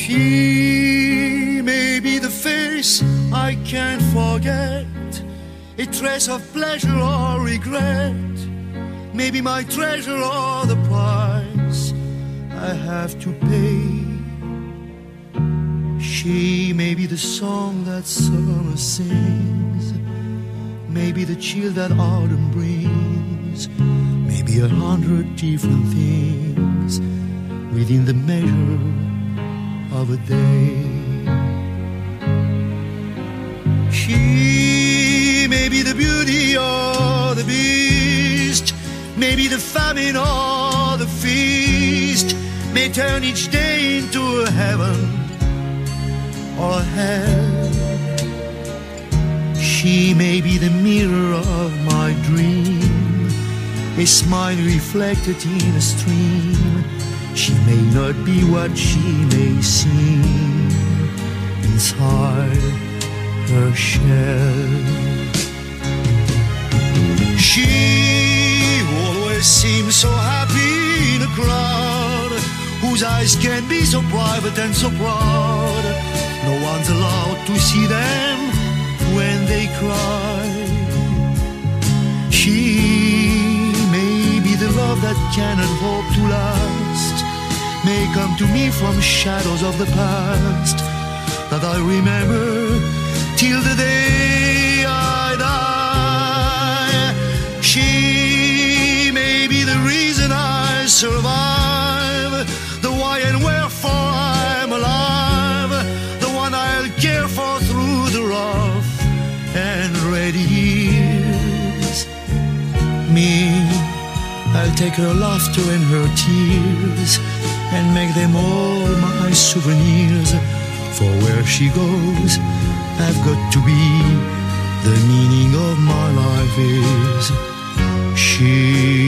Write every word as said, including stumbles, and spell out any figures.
She may be the face I can't forget, a trace of pleasure or regret, maybe my treasure or the price I have to pay. She may be the song that summer sings, maybe the chill that autumn brings, maybe a hundred different things within the measure of a day. She may be the beauty or the beast, maybe the famine or the feast, may turn each day into a heaven or a hell. She may be the mirror of my dream, a smile reflected in a stream. She may not be what she may seem inside her shell. She always seems so happy in a crowd, whose eyes can be so private and so proud. No one's allowed to see them when they cry. She may be the love that cannot hope to last, may come to me from shadows of the past that I remember till the day I die. She may be the reason I survive, the why and wherefore I'm alive, the one I'll care for through the rough and ready years. Me, I'll take her laughter and her tears and make them all my souvenirs. For where she goes, I've got to be. The meaning of my life is she.